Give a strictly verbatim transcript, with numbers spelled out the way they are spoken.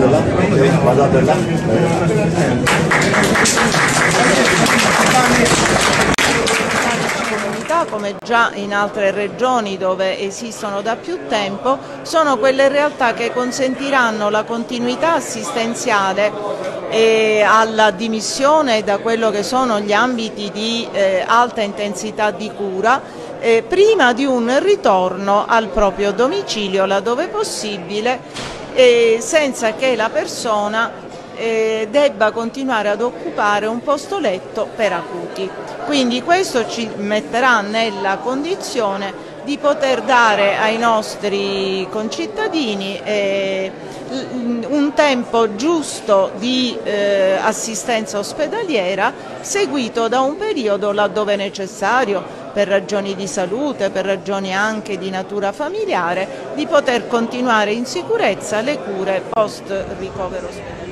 Guardate là, guardate là. Come già in altre regioni dove esistono da più tempo, sono quelle realtà che consentiranno la continuità assistenziale e alla dimissione da quello che sono gli ambiti di eh, alta intensità di cura eh, prima di un ritorno al proprio domicilio laddove possibile, eh, senza che la persona Eh, debba continuare ad occupare un posto letto per acuti. Quindi questo ci metterà nella condizione di poter dare ai nostri concittadini eh, un tempo giusto di eh, assistenza ospedaliera, seguito da un periodo laddove necessario, per ragioni di salute, per ragioni anche di natura familiare, di poter continuare in sicurezza le cure post ricovero ospedaliero.